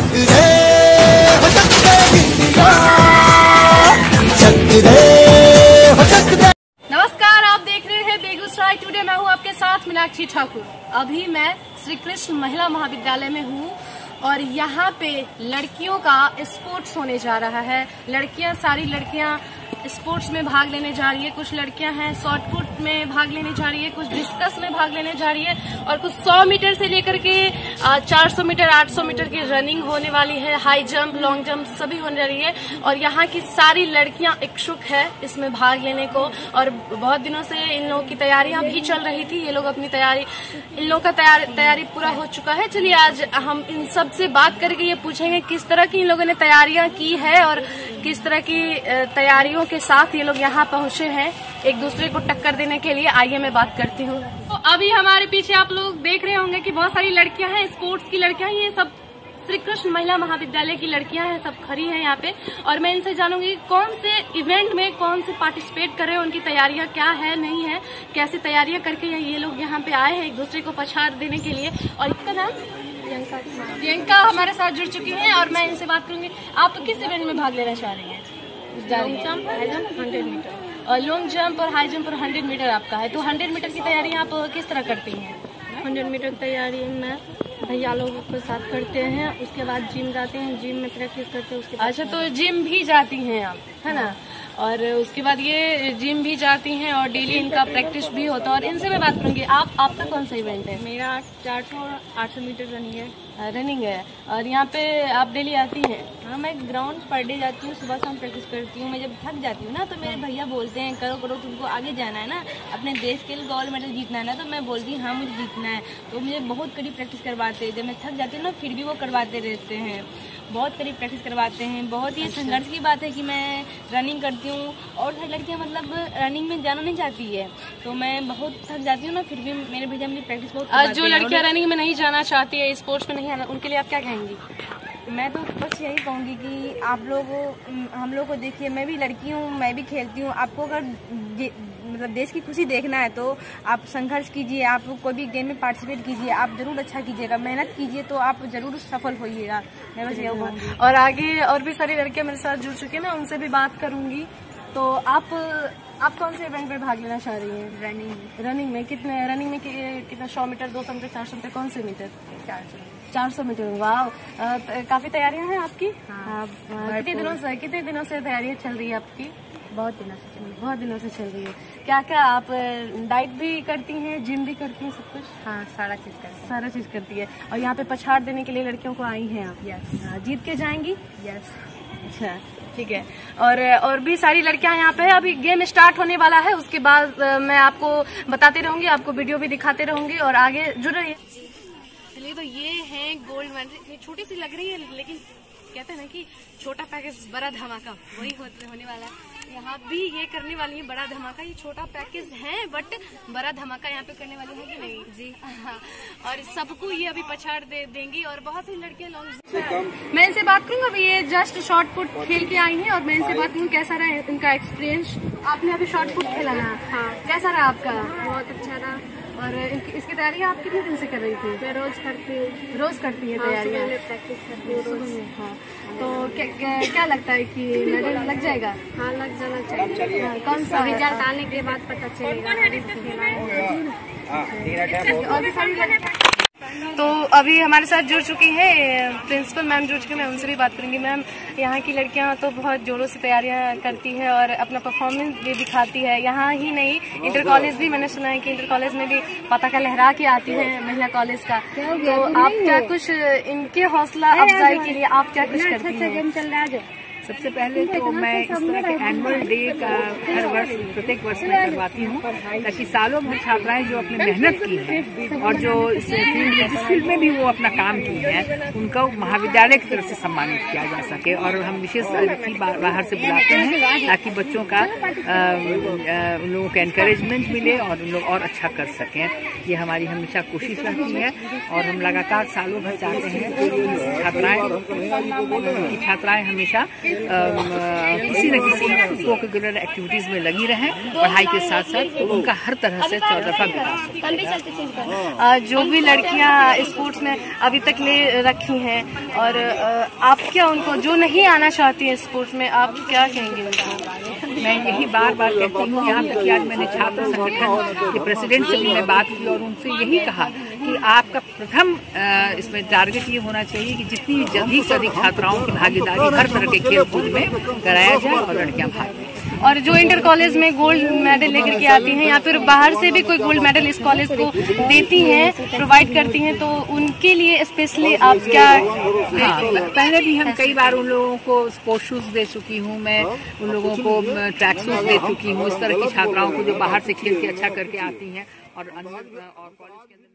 नमस्कार, आप देख रहे हैं बेगूसराय टुडे। मैं हूँ आपके साथ मीनाक्षी ठाकुर। अभी मैं श्री कृष्ण महिला महाविद्यालय में हूँ और यहाँ पे लड़कियों का स्पोर्ट्स होने जा रहा है। सारी लड़कियाँ स्पोर्ट्स में भाग लेने जा रही है। कुछ लड़कियां हैं शॉटपुट में भाग लेने जा रही है, कुछ डिस्कस में भाग लेने जा रही है और कुछ 100 मीटर से लेकर के 400 मीटर 800 मीटर की रनिंग होने वाली है। हाई जंप, लॉन्ग जंप सभी होने जा रही है और यहाँ की सारी लड़कियां इच्छुक है इसमें भाग लेने को। और बहुत दिनों से इन लोगों की तैयारियां भी चल रही थी। इन लोगों का तैयारी पूरा हो चुका है। चलिए आज हम इन सब से बात करके ये पूछेंगे किस तरह की इन लोगों ने तैयारियां की है और किस तरह की तैयारियों के साथ ये लोग यहाँ पहुँचे हैं एक दूसरे को टक्कर देने के लिए। आइए मैं बात करती हूँ। तो अभी हमारे पीछे आप लोग देख रहे होंगे कि बहुत सारी लड़कियां हैं, स्पोर्ट्स की लड़कियां। ये सब श्री कृष्ण महिला महाविद्यालय की लड़कियां हैं, सब खड़ी हैं यहाँ पे। और मैं इनसे जानूंगी कौन से इवेंट में कौन से पार्टिसिपेट कर रहे हैं, उनकी तैयारियां क्या है नहीं है, कैसे तैयारियां करके ये लोग यहाँ पे आए हैं एक दूसरे को पछाड़ देने के लिए। और इनका नाम प्रियंका हमारे साथ जुड़ चुकी है और मैं इनसे बात करूंगी। आप किस इवेंट में भाग लेना चाह रही हैं? Long jump, high jump, 100 metre. और लॉन्ग जंप और हाई जंप और 100 मीटर आपका है। तो 100 मीटर की तैयारी आप किस तरह करती हैं? 100 मीटर तैयारी में भैया लोगों के साथ करते हैं, उसके बाद जिम जाते हैं, जिम में प्रैक्टिस करते हैं। उसके बाद अच्छा, तो जिम भी जाती हैं आप, है ना? और उसके बाद ये जिम भी जाती हैं और डेली इनका प्रैक्टिस भी होता है। और इनसे मैं बात करूंगी, आपका कौन सा इवेंट है? मेरा 400 और 800 मीटर रनिंग है। और यहाँ पे आप डेली आती हैं? हाँ, मैं ग्राउंड पर डे जाती हूँ, सुबह शाम प्रैक्टिस करती हूँ। मैं जब थक जाती हूँ ना तो मेरे भैया बोलते हैं करो करो, तुमको आगे जाना है ना, अपने देश के लिए गोल्ड मेडल जीतना है ना। तो मैं बोलती हूँ हाँ मुझे जीतना है। तो मुझे बहुत करीब प्रैक्टिस करवाते हैं। जब मैं थक जाती हूँ ना फिर भी वो करवाते रहते हैं, बहुत करीब प्रैक्टिस करवाते हैं। बहुत ही संघर्ष की बात है कि मैं रनिंग करती हूँ और लड़कियाँ मतलब रनिंग में जाना नहीं चाहती है, तो मैं बहुत थक जाती हूँ ना फिर भी मेरे भैया मेरी प्रैक्टिस बहुत। जो लड़कियाँ रनिंग में नहीं जाना चाहती है, स्पोर्ट्स में नहीं आना, उनके लिए आप क्या कहेंगी? मैं तो बस यही कहूँगी कि आप लोग हम लोग को देखिए, मैं भी लड़की हूँ, मैं भी खेलती हूँ। आपको अगर मतलब देश की खुशी देखना है तो आप संघर्ष कीजिए, आप कोई भी गेम में पार्टिसिपेट कीजिए, आप जरूर अच्छा कीजिएगा, मेहनत कीजिए तो आप जरूर सफल होइएगा। मैं बस यही कहूँगी। और आगे और भी सारी लड़कियां मेरे साथ जुड़ चुकी हैं, मैं उनसे भी बात करूंगी। तो आप कौन से इवेंट में भाग लेना चाह रही हैं? रनिंग में कितना 100 मीटर, 200 मीटर, 400 मीटर, कौन से मीटर? 400 मीटर। वाह, काफी तैयारियां हैं आपकी। हाँ, कितने दिनों से तैयारियां चल रही है आपकी? बहुत दिनों से चल रही है। क्या क्या आप डाइट भी करती हैं, जिम भी करती हैं, सब कुछ? हाँ, सारा चीज करती है। और यहाँ पे पछाड़ देने के लिए लड़कियों को आई हैं आप? यस। जीत के जाएंगी? यस। अच्छा, ठीक है। और भी सारी लड़कियां यहाँ पे है। अभी गेम स्टार्ट होने वाला है, उसके बाद मैं आपको बताते रहूंगी, आपको वीडियो भी दिखाते रहूंगी और आगे जुड़ रही है। चलिए, तो ये है गोल्ड मेडल। छोटी सी लग रही है लेकिन कहते हैं ना कि छोटा पैकेज बड़ा धमाका, वही होने वाला है। यहाँ भी ये करने वाली है बड़ा धमाका। ये छोटा पैकेज है बट बड़ा धमाका यहाँ पे करने वाली है कि नहीं? जी हाँ। और सबको ये अभी पछाड़ देंगी और बहुत सी लड़कियां लॉन्ग। मैं इनसे बात करूंगा। अभी ये जस्ट शॉर्ट पुट खेल के आई हैं और मैं इनसे बात करूँ कैसा रहा इनका एक्सपीरियंस। आपने अभी शॉर्ट पुट खेला ना? हाँ। कैसा रहा आपका? बहुत अच्छा रहा। और इसकी तैयारी आप कितने दिन से कर रही थी? मैं रोज करती हूँ। रोज करती है तैयारियाँ? प्रैक्टिस करती हूँ रोज। हाँ, तो क्या लगता है कि मेडल लग जाएगा? हाँ, लग जाना चाहिए। हाँ, कौन सा रिजल्ट आने के बाद पता चलेगा। तो अभी हमारे साथ जुड़ चुकी है प्रिंसिपल मैम, जुड़ चुकी है। मैं उनसे भी बात करूंगी। मैम, यहाँ की लड़कियाँ तो बहुत जोरों से तैयारियाँ करती है और अपना परफॉर्मेंस भी दिखाती है। यहाँ ही नहीं, इंटर कॉलेज भी मैंने सुना है कि इंटर कॉलेज में भी पताका लहरा के आती है महिला कॉलेज का। तो आप क्या कुछ इनके हौसला अफजाई के लिए आप क्या कुछ करती हैं? सबसे पहले तो मैं इस तरह के एनुअल डे का हर वर्ष प्रत्येक वर्ष में करवाती हूँ ताकि सालों भर छात्राएं जो अपने मेहनत की है और जो इस फील्ड में भी वो अपना काम की है उनको महाविद्यालय की तरफ से सम्मानित किया जा सके। और हम विशेष अतिथि बाहर से बुलाते हैं ताकि बच्चों का उन लोगों को एनकरेजमेंट मिले और उन लोग और अच्छा कर सकें। ये हमारी हमेशा कोशिश रहती है और हम लगातार सालों भर चाहते हैं कि छात्राएं हमेशा किसी न किसी को करिकुलर एक्टिविटीज में लगी रहें, पढ़ाई के साथ साथ, तो उनका हर तरह से चौतरफा विकास। जो भी लड़कियां स्पोर्ट्स में अभी तक ले रखी हैं, और आप क्या उनको जो नहीं आना चाहती हैं स्पोर्ट्स में, आप क्या कहेंगे उनको? मैं यही बार बार कहती हूँ, यहाँ तक कि आज मैंने छात्र संगठन के प्रेसिडेंट से भी मैं बात की और उनसे यही कहा कि आपका प्रथम इसमें टारगेट ये होना चाहिए कि जितनी अधिक से अधिक छात्राओं की भागीदारी हर तरह के खेल कूद में कराया जाए और लड़कियां भाग लें। और जो इंटर कॉलेज में गोल्ड मेडल लेकर के आती हैं, या फिर बाहर से भी कोई गोल्ड मेडल इस कॉलेज को देती हैं, प्रोवाइड करती हैं, तो उनके लिए स्पेशली आप क्या? पहले भी हम कई बार उन लोगों को स्पोर्ट्स शूज दे चुकी हूँ, मैं उन लोगों को ट्रैक शूज दे चुकी हूँ, इस तरह की छात्राओं को जो बाहर से खेल के अच्छा करके आती हैं और कॉलेज के अंदर